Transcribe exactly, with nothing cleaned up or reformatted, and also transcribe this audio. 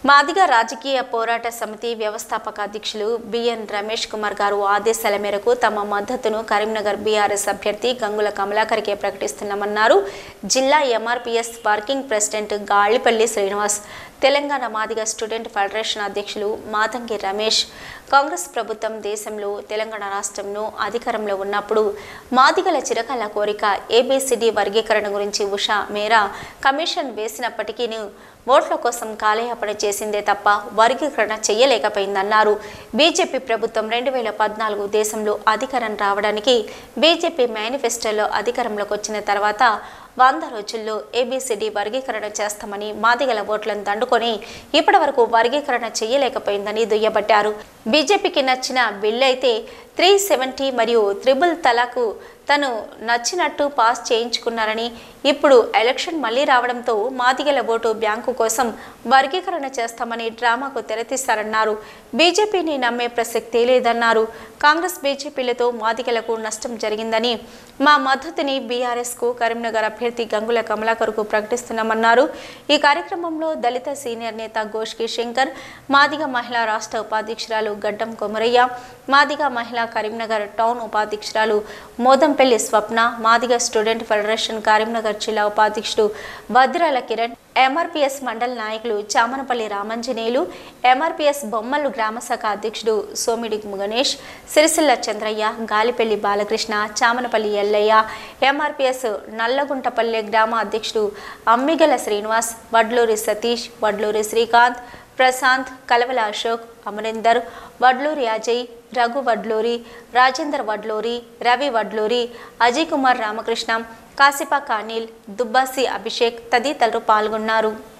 మాదిగ రాజకీయ పోరాట సమితి వ్యవస్థాపక అధ్యక్షులు బిఎన్ రమేష్ కుమార్ గారు ఆదేశాల మేరకు తమ మద్దతును కరీంనగర్ బీఆర్ఎస్ అభ్యర్థి గంగుల కమలాకర్కే ప్రకటిస్తున్నామన్నారు. జిల్లా MRPS working president Gallipalli Srinivas, Telangana Madiga student federation అధ్యక్షులు మాతంగి రమేష్, కాంగ్రెస్ ప్రభుత్వం దేశంలో తెలంగాణ రాష్ట్రంలో అధికారంలో ఉన్నప్పుడు మాదిగల చిరకాల కోరిక ఏబిసిడి వర్గీకరణ గురించి ఉషా మేరా కమిషన్ వేసినప్పటికీ ఓట్ల కోసం కాలయాపన చేసిందే తప్ప వర్గీకరణ చేయలేకపోయిందన్నారు. బీజేపీ ప్రభుత్వం రెండు వేల పద్నాలుగు దేశంలో అధికారం రావడానికి బీజేపీ మేనిఫెస్టోలో అధికారంలోకి వచ్చిన తర్వాత వంద రోజుల్లో ఏబిసిడి వర్గీకరణ చేస్తామని మాదిగల ఓట్లను దండుకొని ఇప్పటి వరకు వర్గీకరణ చేయలేకపోయిందని దుయ్యబట్టారు. బీజేపీకి నచ్చిన బిల్లు అయితే త్రీ సెవెంటీ మరియు త్రిబుల్ తలాకు తను నచ్చినట్టు పాస్ చేయించుకున్నారని, ఇప్పుడు ఎలక్షన్ మళ్లీ రావడంతో మాదిగల ఓటు బ్యాంకు కోసం వర్గీకరణ చేస్తామని డ్రామాకు తెరతీస్తారన్నారు. బీజేపీని నమ్మే ప్రసక్తే లేదన్నారు. కాంగ్రెస్ బీజేపీలతో మాదిగలకు నష్టం జరిగిందని, మా మద్దతుని బీఆర్ఎస్కు కరీంనగర్ అభ్యర్థి గంగుల కమలాకర్కు ప్రకటిస్తున్నామన్నారు. ఈ కార్యక్రమంలో దళిత సీనియర్ నేత గోష్కి శంకర్, మాదిగ మహిళా రాష్ట్ర ఉపాధ్యక్షురాలు గడ్డం కొమరయ్య, మాదిగ మహిళా కరీంనగర్ టౌన్ ఉపాధ్యక్షురాలు మోదంపల్లి స్వప్న, మాదిగ స్టూడెంట్ ఫెడరేషన్ కరీంనగర్ జిల్లా ఉపాధ్యక్షుడు వద్రాల కిరణ్, ఎంఆర్పీఎస్ మండల నాయకులు చామనపల్లి రామంజనేయులు, ఎంఆర్పీఎస్ బొమ్మలు గ్రామశాఖ అధ్యక్షుడు సోమిడి గణేష్, సిరిసిల్ల చంద్రయ్య, గాలిపల్లి బాలకృష్ణ, చామనపల్లి ఎల్లయ్య, ఎంఆర్పీఎస్ నల్లగుంటపల్లె గ్రామ అధ్యక్షుడు అమ్మిగల శ్రీనివాస్, వడ్లూరి సతీష్, వడ్లూరి శ్రీకాంత్, ప్రశాంత్, కలవల అశోక్, అమరేందర్, వడ్లూరి అజయ్, రఘు వడ్లూరి, రాజేందర్ వడ్లూరి, రవి వడ్లూరి, అజయ్ కుమార్ రామకృష్ణ, కాసిపాక అనిల్, దుబ్బాసి అభిషేక్ తదితరులు పాల్గొన్నారు.